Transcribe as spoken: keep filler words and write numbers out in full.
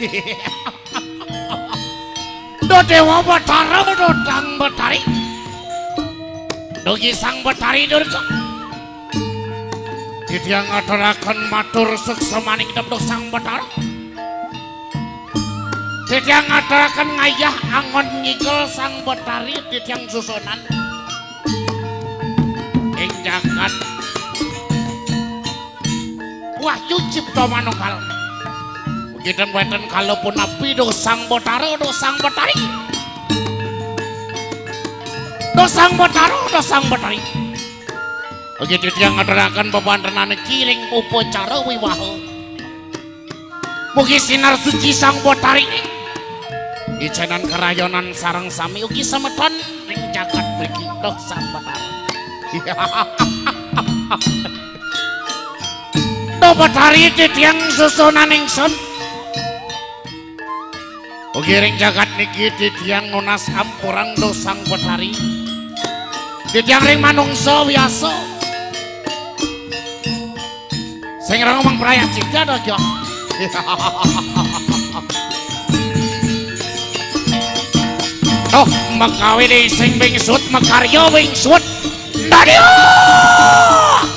Do Dewa Batara do Sang Batari. Dugi Sang Batari Durga. Titiang ngaturaken matur suksa maning debdog Sang Batara. Titiang ngaturaken ngayah angon ngigel Sang Batari titiang susunan. Ing jagat Wahyu Cipta Manunggal. Begitu weten kalaupun api do Sang Batara do Sang Batari. Do Sang Batara do Sang Batari. Begitu dia ngadarakan bebantenan kiring upacara wiwaha. Mugi sinar suci Sang Batari icenan kerayonan sareng sami ugi sameton ring jagat mriki do Sang Batara. Do Batari titiang susunan ingsun. Ugi ring jagat niki titiang nunas ampuran do Sang Batari. Titiang ring manungsa biasa. Sing ngomong praya cika do yo. Oh, makawi di sing bingsut makarya bingsut. Dadio!